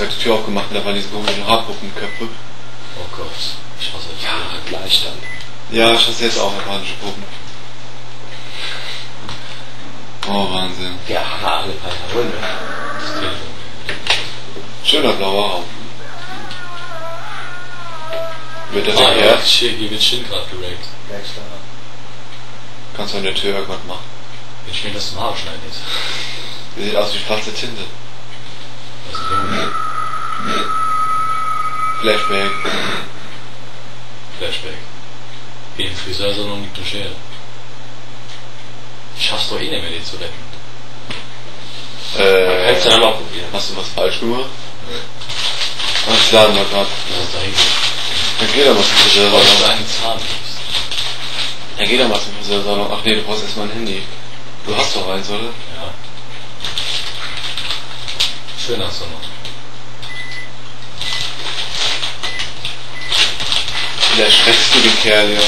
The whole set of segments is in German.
gerade die Tür aufgemacht und da waren diese komischen Haarpuppenköpfe. Oh Gott, ich hasse das. Ja, gleich dann. Ja, ich hasse jetzt auch japanische Puppen. Oh, Wahnsinn. Ja, alle paar Hunde. Schöner blauer Raum. Wird das ja, erklärt? hier wird Shin gerade geraped. Kannst du an der Tür irgendwas machen? Wenn ich mir das zum Haar schneiden jetzt. Das sieht aus wie schwarze Tinte. Was ist so? Flashback. Flashback. Wie im Friseursalon liegt eine Schere. Ich schaff's doch eh nicht mehr, die zu retten. Kannst du dann mal probieren. Hast du was falsch gemacht? Ach, ich lade mal grad. Was ist da hingeht? Dann geh doch mal zum Friseursalon. Weil du einen Zahn kriegst. Dann geh doch mal zum Friseursalon. Ach nee, du brauchst erstmal ein Handy. Du hast doch eins, oder? Ja. Schön hast du noch. Wie erschreckst du den Kerl hier?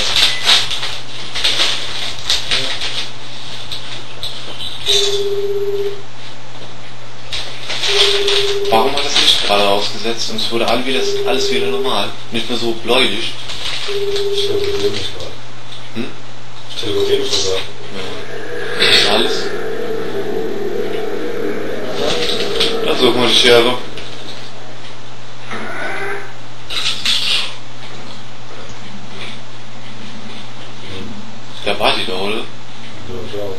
Warum hat das Licht gerade ausgesetzt und es wurde alles wieder normal? Nicht mehr so bläulich. Ich telefoniere mich gerade. Hm? Ich telefoniere mich sogar. Ja. Das ist alles. Dann suchen wir die Schere. Da war die doch, oder? Ja, ich auch.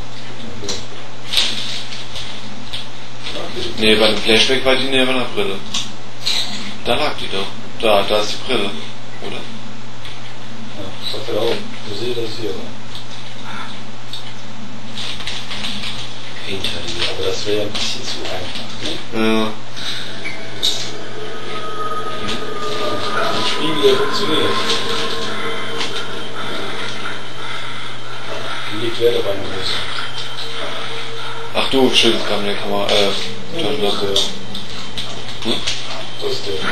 Nee, bei dem Flashback war die neben der Brille. Da lag die doch. Da ist die Brille, oder? Ja, sagt er auch. Du siehst das hier, oder? Hinter dir, aber das wäre ein bisschen zu einfach, ne? Ja. Ein Spiegel, der funktioniert. Wie liegt wer dabei noch ist? Ach du, schüttelst gerade mit der Kamera, Taschenlampe. Hm? Das ist der.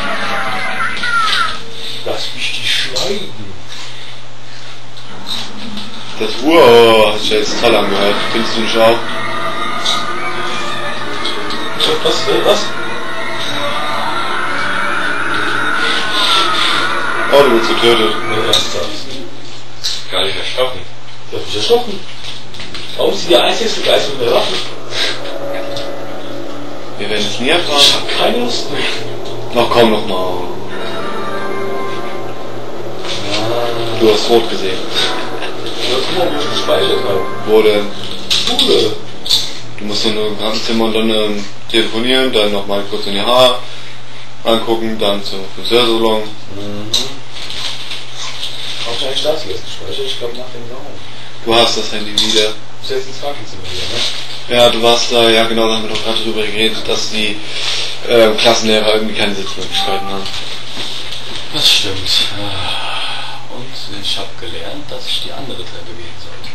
Lass mich die schneiden. Das wow, hat sich ja jetzt toll angehört. Findest du nicht auch? Was? Oh, du wirst getötet. Nee, ernsthaft. Gar nicht erschrocken. Ich hab mich erschrocken. Warum ist sie der einzige Begeisterung der Waffen? Wir werden es nie erfahren. Ich hab keine Lust mehr. Ach komm noch mal. Du hast rot gesehen. Ja, guck mal, wie ich gespeichert habe. Wo denn? Schule. Du musst nur im Krankenzimmer und dann telefonieren, dann nochmal kurz in die Haare angucken, dann zum Friseursalon. Auch eigentlich das hier ist gespeichert, ich glaube nach dem Raum. Du hast das Handy wieder. Du bist jetzt ins Krankenzimmer hier, ne? Ja, du warst da, ja genau, da haben wir doch gerade drüber geredet, dass die Klassenlehrer irgendwie keine Sitzmöglichkeiten haben. Das stimmt. Und ich habe gelernt, dass ich die andere Treppe gehen sollte.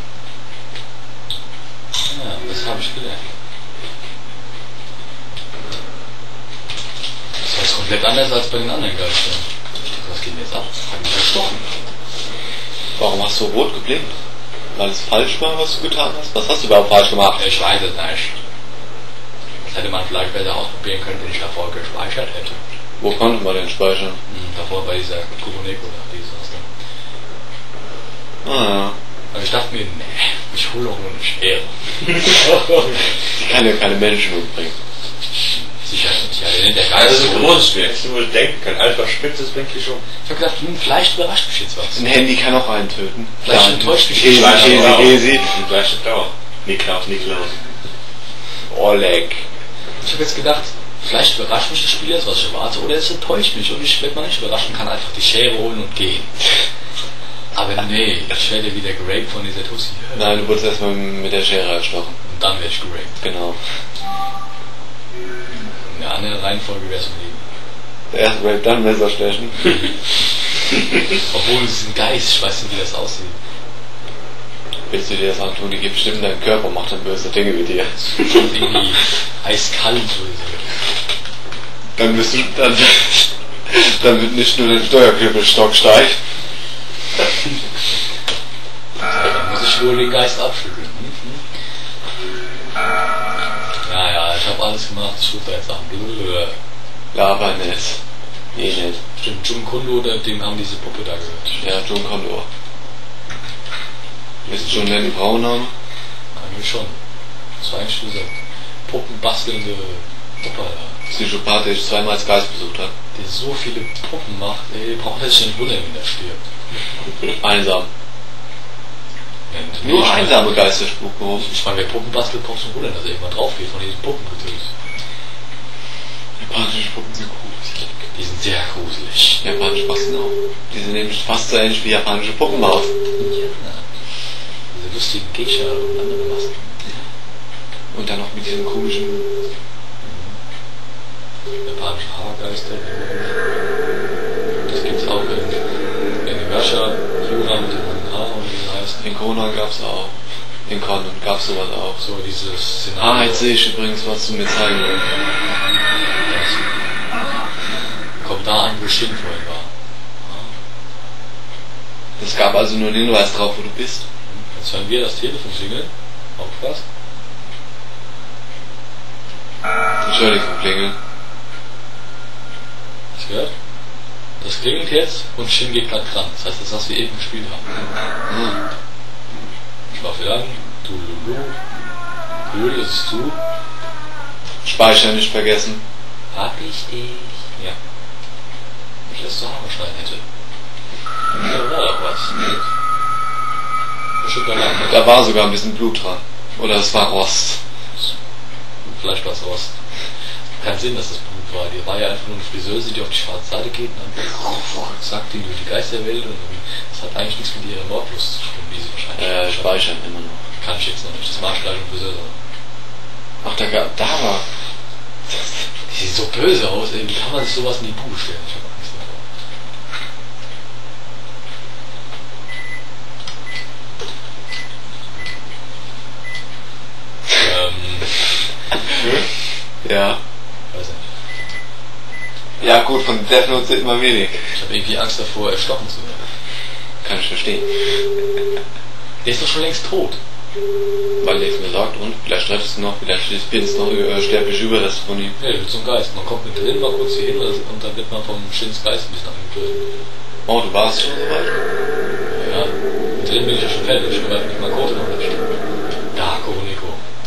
Ja, das habe ich gelernt. Das war jetzt komplett anders als bei den anderen Geistern. Was geht denn jetzt ab? Hab mich erstochen. Warum hast du rot geblinkt? Weil es falsch war, was du getan hast? Was hast du überhaupt falsch gemacht? Ich weiß es nicht. Das hätte man vielleicht besser ausprobieren können, wenn ich davor gespeichert hätte. Wo konnte man denn speichern? Davor bei dieser Kuroneko da, die saß da. Ah ja. Aber ich dachte mir, nee, ich hole doch nur eine Schere. Die kann ja keine Menschen umbringen. Sicher nicht, ja, der Das Geist ist ein großes Spiel, hättest du wohl denken können. Einfach spitzes denke ich schon. Ich hab gedacht, vielleicht überrascht mich jetzt was. Ein Handy kann auch einen töten. Vielleicht enttäuscht mich Käsi, jetzt. Käsi. Und gleich steht auch. Niklaus. Oleg. Ich habe jetzt gedacht, vielleicht überrascht mich das Spiel jetzt, was ich erwarte, oder es enttäuscht mich und ich werde mal nicht überraschen, kann einfach die Schere holen und gehen. Aber nee, ich werde wieder geraped von dieser Tussi. Nein, du wurdest erstmal mit der Schere erstochen. Und dann werde ich geraped. Genau. In der anderen Reihenfolge wäre es im Leben. Erst Rape, dann Messerstechen. Obwohl es ist ein Geist, ich weiß nicht, wie das aussieht. Willst du dir das antun? Die geht bestimmt in deinen Körper und macht dann böse Dinge mit dir. Und irgendwie eiskalt böse. Dann bist du, dann wird nicht nur der Steuerkürbelstock steif. Dann muss ich wohl den Geist abschütteln. Ja, ich habe alles gemacht, ich rufe da jetzt an. Laber nicht. Eh nicht. Stimmt, Jun Kondo, dem haben diese Puppe da gehört. Ja, Jun Kondo. Ist schon ein Brauname? Eigentlich schon. Das war eigentlich dieser puppenbastelnde Puppe da. Psychopath, der ich zweimal als Geist besucht hat. Der so viele Puppen macht, ey, braucht er sich nicht wundern, wenn der stirbt. Einsam. Und Nur ich mein- einsame Geisterspuke. Ich meine, wer Puppen bastelt, braucht sich wundern, dass er irgendwann drauf geht von diesen Puppengetöse. Japanische Puppen sind gruselig. Die sind sehr gruselig. Japanische Masken auch. Die sind nämlich fast so ähnlich wie japanische Puppenmaus. Ja. Diese lustigen Geisha und andere Masken. Und dann noch mit diesen komischen... Japanische Haargeister. Das gibt's auch in Inuyasha, Yura mit den langen Haaren und wie sie heißt. In Conan gab's auch. In Conan gab's sowas auch. So dieses Szenario. Jetzt sehe ich übrigens, was du mir zeigen willst. Kommt da an, wo Shin vorhin war. Es gab also nur einen Hinweis drauf, wo du bist. Jetzt hören wir das Telefon klingeln. Aufpasst. Entschuldigung, Klingel. Hast du gehört? Das klingelt jetzt und Shin geht gerade dran. Das heißt, das, was wir eben gespielt haben. Hm. Schlafe an, du Lulu. Höhle ist zu. Speicher nicht vergessen. Hab ich dich. Ja. Wenn ich das zu Hause schreien hätte. Da war doch was. Schokolade. Da war sogar ein bisschen Blut dran. Oder es war Rost. Vielleicht war es Rost. Kein Sinn, dass das Blut war. Die war ja einfach nur eine Friseuse, die auf die schwarze Seite geht und dann sagt die durch die Geisterwelt und das hat eigentlich nichts mit ihrer Mordlust zu tun, wie sie wahrscheinlich Speichern immer noch. kann ich jetzt noch nicht. Das war gleich ein Friseuse. Ach, da war... Die sieht so böse aus, ey. Wie kann man sich sowas in die Bude stellen? Ich hab Angst davor. Ja. Weiß nicht. Ja gut, von Death Note sieht man wenig. Ich habe irgendwie Angst davor, erstochen zu werden. Kann ich verstehen. Der ist doch schon längst tot. Weil nichts mehr sagt und vielleicht rettest du noch, vielleicht findest du noch sterbliche Überreste von ihm. Ja, wird so ein Geist. Man kommt mit drin, mal kurz hier hin und dann wird man vom Shins Geist ein bisschen angegriffen. Oh, du warst schon so weit. Ja, mit drin bin ich ja schon fertig. Ich will nicht mal Kote noch nicht. Da, Koroniko.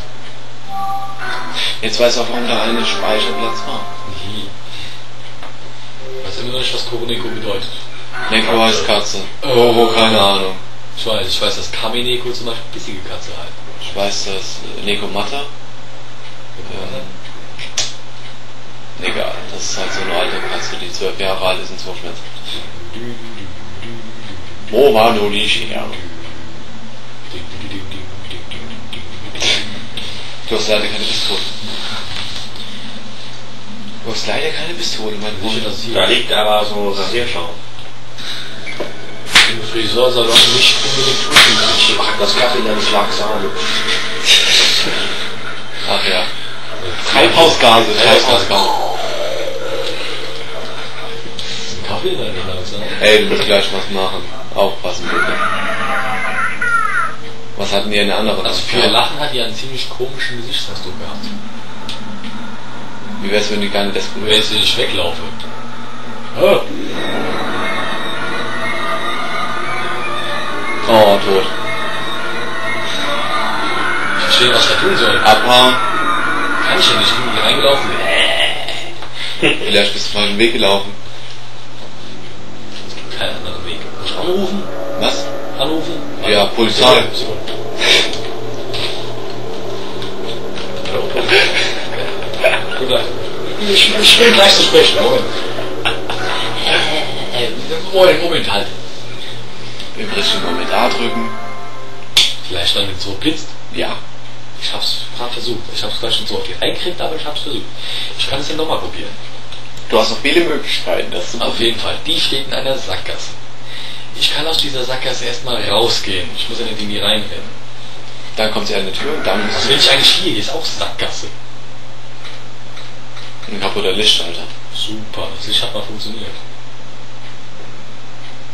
Jetzt weiß auch, warum da eine Speicherplatz war. Nie. Ich weiß immer noch nicht, was Koroniko bedeutet. Neko heißt Katze. Koro, keine Ahnung. Ich weiß, dass Kamineko zum Beispiel bissige Katze halt. Ich weiß, dass Neko Matta. Egal, das ist halt so eine alte Katze, die 12 Jahre alt ist und so schmerzt. Moma no Nishi. Du hast leider keine Pistole. Du hast leider keine Pistole, mein Freund. Da liegt aber so Rasierschaum. Im Friseursalon nicht unbedingt unüblich. Ich mag das Kaffee dann Schlagsahne. Ach ja. Treibhausgase. Kaffee in deiner Langsam. Ey, du musst gleich was machen. Aufpassen bitte. Was hatten die in der anderen? Also für ihr Lachen hat die einen ziemlich komischen Gesichtsausdruck gehabt. Wie wär's, wenn die gar nicht das Wenn Problem ich nicht weglaufe. Oh. Oh, tot. Ich verstehe, was ich da tun soll. Abhauen. Kann ich ja nicht. Ich bin hier reingelaufen. Vielleicht bist du mal den Weg gelaufen. Es gibt keinen anderen Weg. Muss ich anrufen? Was? Anrufen? Ja, Polizei. So. Guten Tag. Ich will gleich zu sprechen. Moment halt. Im richtigen Moment A drücken. Vielleicht dann mit so blitzt. Ja. Ich hab's gerade versucht. Ich hab's gleich schon so auf die reingekriegt, aber ich hab's versucht. Ich kann es ja nochmal probieren. Du hast noch viele Möglichkeiten, das zu Auf jeden Fall. Die steht in einer Sackgasse. Ich kann aus dieser Sackgasse erstmal rausgehen. Ich muss ja nicht in die reinrennen. Dann kommt sie an die Tür und dann Was will ich eigentlich hier? Hier ist auch Sackgasse. ein kaputter Lichtschalter. Super. Das Licht hat mal funktioniert.